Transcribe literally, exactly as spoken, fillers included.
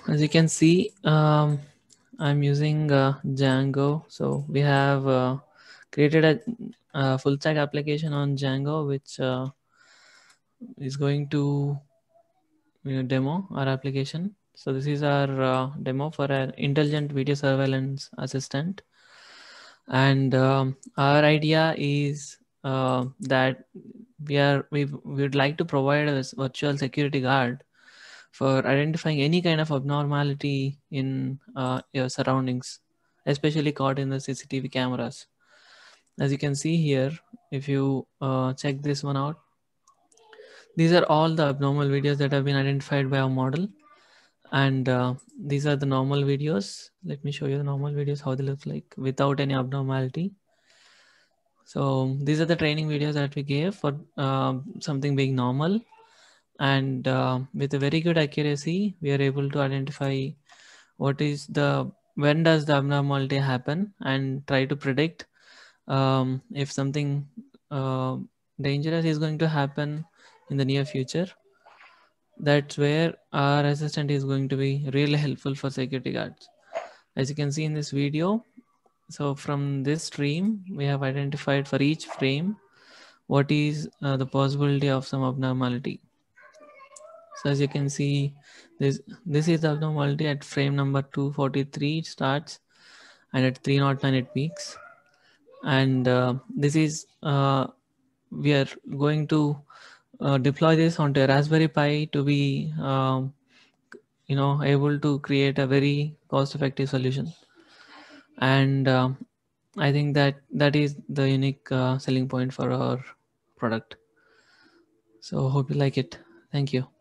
As you can see, um, I'm using uh, Django. So we have uh, created a, a full stack application on Django, which uh, is going to you know, demo our application. So this is our uh, demo for an intelligent video surveillance assistant. And um, our idea is uh, that we are we would like to provide a virtual security guard for identifying any kind of abnormality in uh, your surroundings, especially caught in the C C T V cameras. As you can see here, if you uh, check this one out, these are all the abnormal videos that have been identified by our model. And uh, these are the normal videos. Let me show you the normal videos, how they look like without any abnormality. So these are the training videos that we gave for uh, something being normal. And uh, with a very good accuracy, we are able to identify what is the, when does the abnormality happen, and try to predict um, if something uh, dangerous is going to happen in the near future. That's where our assistant is going to be really helpful for security guards. As you can see in this video, so from this stream, we have identified for each frame what is uh, the possibility of some abnormality. So as you can see, this this is the abnormality at frame number two forty-three it starts, and at three oh nine it peaks. And uh, this is uh, we are going to uh, deploy this onto a Raspberry Pi to be um, you know able to create a very cost-effective solution. And um, I think that that is the unique uh, selling point for our product. So hope you like it. Thank you.